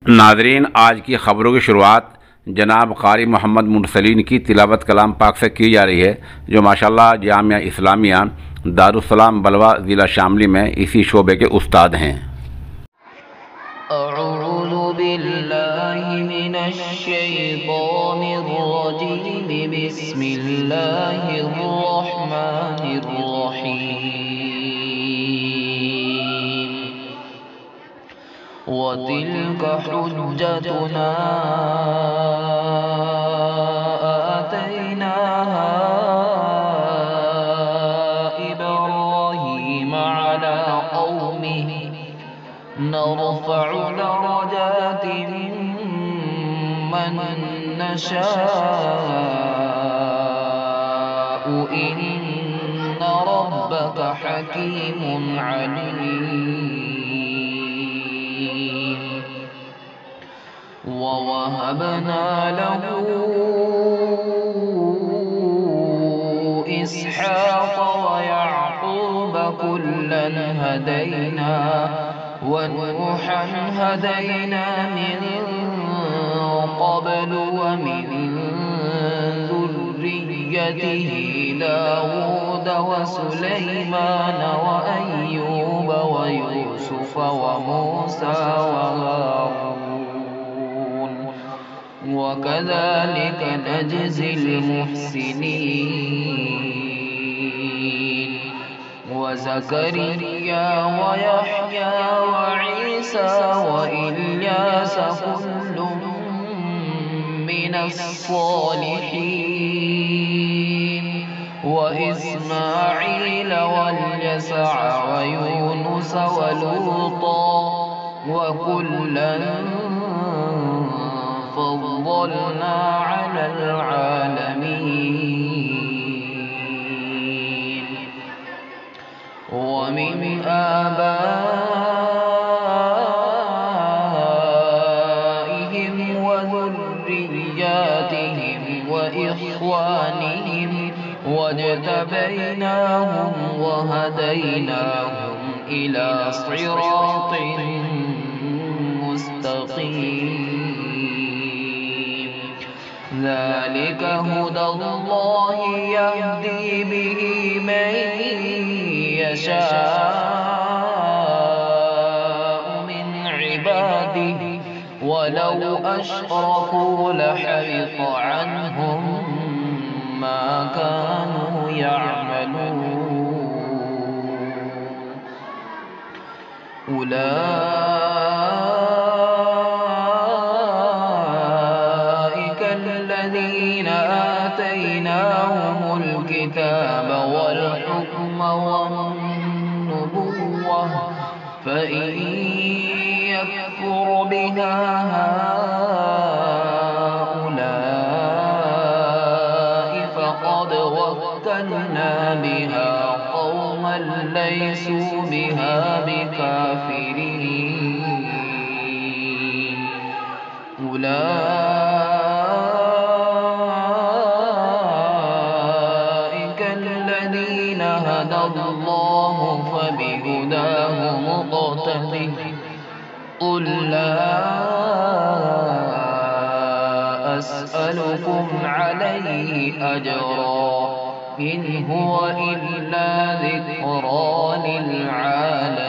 नाज़रीन, आज की ख़बरों की शुरुआत जनाब क़ारी मोहम्मद मुरसलीन की तिलावत कलाम पाक से की जा रही है, जो माशाअल्लाह जामिया इस्लामिया दारुस्सलाम बलवा ज़िला शामली में इसी शोबे के उस्ताद हैं। अऊज़ु बिल्लाहि मिनश शैतानिर रजीम, बिस्मिल्लाहिर रहमानिर रहीम। वतिल्क हुज्जतुना आतैनाहा इब्राहीम अला क़ौमिही नरफ़अु दरजातिन मन नशाअु इन्न रब्बक हकीमुन अलीम। ववहबना लहू इसहाक़ वयअक़ूब कुल्लन हदैना वनूहًا हदैना मिन क़ब्लु वमिन ज़ुर्रिय्यतिही दाऊद वसुलैमान वअय्यूब वयूसुफ वमूसा वहारून वकज़ालिक नजज़िल मुहसिनीन। वज़करिया वयहया वईसा वइल्यास कुल्लुम मिनस्सालिहीन वइस्माईल वल्यसअ वयूनुस वलूता वकुल्लन फ़द्दलना अलल आलमीन। वमिन आबाइहिम वज़ुर्रिय्यातिहिम वइख़्वानिहिम वज्तबैनाहुम वहदैनाहुम इला सिरातिन मुस्तक़ीम। ज़ालिक हुदल्लाहि यहदी बिही मन यशाअ मिन इबादिही वलौ अशरकू लहबित अन्हुम मा कानू यअमलून। उलाइक अल्लज़ीना आतैनाहुमुल किताब वल हुक्म वन्नुबुव्वह फ़इन यकफ़ुर बिहा हाउलाइ फ़क़द वक्कलना बिहा क़ौमन लैसू बिहा बिकाफ़िरीन। उलाइक अल्लज़ीना हदल्लाहु फ़बिहुदाहु मुक़्तदिह। क़ुल ला अस्अलुकुम अलैहि अजरा इन हुव इल्ला ज़िक्रा लिल आलमीन।